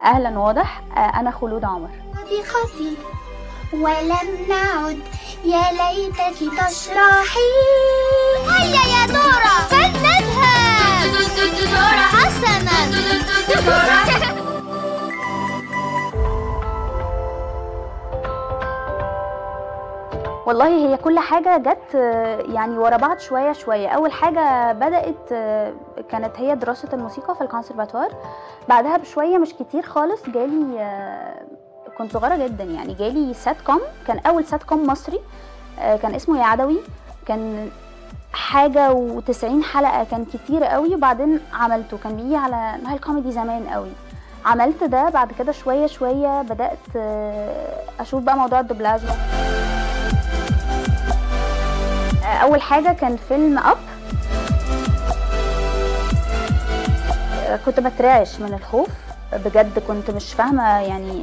اهلا واضح. انا خلود عمر. صديقتي ولم نعد، يا ليتك تشرحي. هيا يا دورة فلنذهب. دورة حسنا. دورة. والله هي كل حاجة جت يعني ورا بعض شوية شوية. أول حاجة بدأت كانت هي دراسة الموسيقى في الكونسرفاتوار. بعدها بشوية مش كتير خالص جالي، كنت صغيرة جدا يعني، جالي سات كوم. كان أول سات كوم مصري، كان اسمه يا عدوي. كان حاجة و90 حلقة، كان كتير قوي. وبعدين عملته، كان بيجي على نايل كوميدي زمان قوي. عملت ده. بعد كده شوية شوية بدأت أشوف بقى موضوع الدوبلاج. اول حاجه كان فيلم اب. كنت بترعش من الخوف بجد، كنت مش فاهمه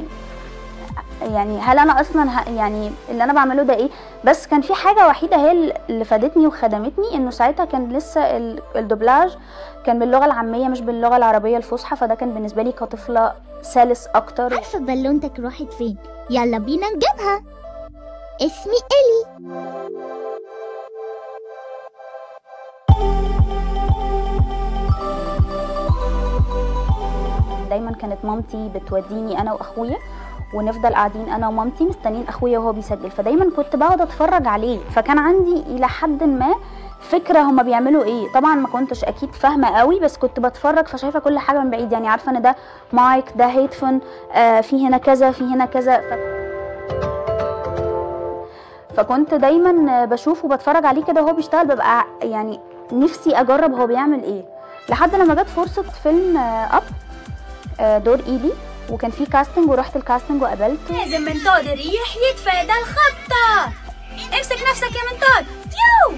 يعني هل انا اصلا يعني اللي انا بعمله ده ايه. بس كان في حاجه وحيده هي اللي فادتني وخدمتني، انه ساعتها كان لسه الدوبلاج كان باللغه العاميه مش باللغه العربيه الفصحى، فده كان بالنسبه لي كطفله سلس اكتر. عارفه بالونتك راحت فين؟ يلا بينا نجيبها. اسمي إلي. دايما كانت مامتي بتوديني انا واخويا، ونفضل قاعدين انا ومامتي مستنيين اخويا وهو بيسجل، فدايما كنت بقعد اتفرج عليه. فكان عندي الى حد ما فكره هما بيعملوا ايه. طبعا ما كنتش اكيد فاهمه قوي، بس كنت بتفرج فشايفه كل حاجه من بعيد، يعني عارفه ان ده مايك، ده هيدفون، في هنا كذا، في هنا كذا. فكنت دايما بشوفه وبتفرج عليه كده وهو بيشتغل، ببقى يعني نفسي اجرب هو بيعمل ايه. لحد لما جت فرصه فيلم اب دور إيلي، وكان في كاستنج ورحت الكاستنج وقابلته. لازم منطاد الريح يتفادى الخبطة. امسك نفسك يا منطاد. فيو.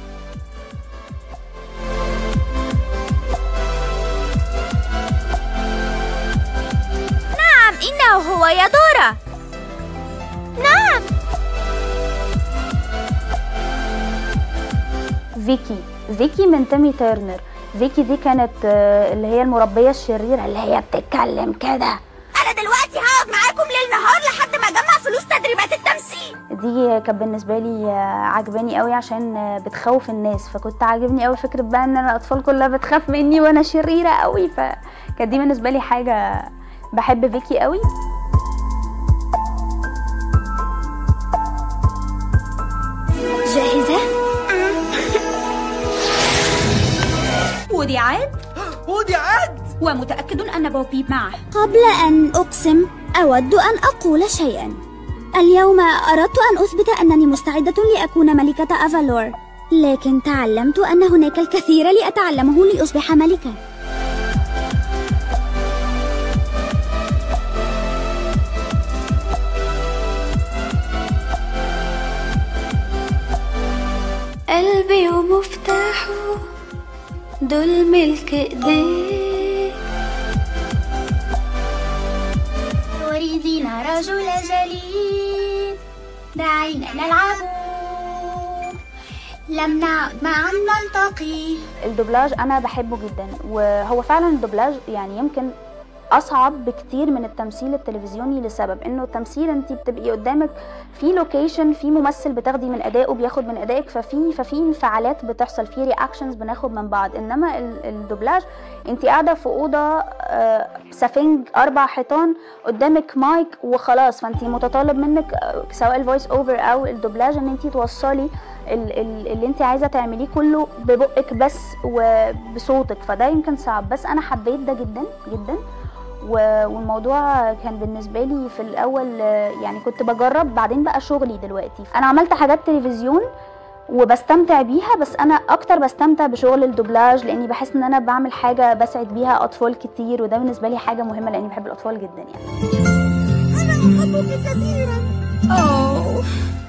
نعم إنه هو يا دورة. نعم. فيكي من تيمي تيرنر. فيكي دي كانت اللي هي المربية الشريرة اللي هي بتتكلم كده. أنا دلوقتي هقعد معاكم ليل نهار لحد ما أجمع فلوس تدريبات التمثيل. دي كانت بالنسبة لي عجباني قوي عشان بتخوف الناس، فكنت عاجبني قوي فكرة بقى ان الأطفال كلها بتخاف مني وانا شريرة قوي، فكانت دي بالنسبة لي حاجة. بحب فيكي قوي. جاهزة؟ وودي عاد؟ وودي عاد؟ ومتأكد أن بوبي معه. قبل أن أقسم أود أن أقول شيئا. اليوم أردت أن أثبت أنني مستعدة لأكون ملكة أفالور، لكن تعلمت أن هناك الكثير لأتعلمه لأصبح ملكة. قلبي ومفتاحه دول ملك ايديك. تريدين رجل جليد، دعينا نلعب، لم نعد معا نلتقي. الدوبلاج انا بحبه جدا، وهو فعلا الدوبلاج يعني يمكن اصعب بكتير من التمثيل التلفزيوني، لسبب انه التمثيل انت بتبقي قدامك في لوكيشن، في ممثل بتاخدي من ادائه بياخد من ادائك، ففي انفعالات بتحصل، في رياكشنز بناخد من بعض. انما الدوبلاج انت قاعده في اوضه سفنج 4 حيطان، قدامك مايك وخلاص، فانت متطلب منك سواء الفويس اوفر او الدوبلاج ان انت توصلي اللي انت عايزه تعمليه كله ببقك بس وبصوتك، فده يمكن صعب. بس انا حبيت ده جدا جدا، والموضوع كان بالنسبه لي في الاول يعني كنت بجرب، بعدين بقى شغلي دلوقتي. انا عملت حاجات تلفزيون وبستمتع بيها، بس انا اكتر بستمتع بشغل الدوبلاج، لاني بحس ان انا بعمل حاجه بسعد بيها اطفال كتير، وده بالنسبه لي حاجه مهمه لاني بحب الاطفال جدا يعني. انا احبك كثيرا. اوه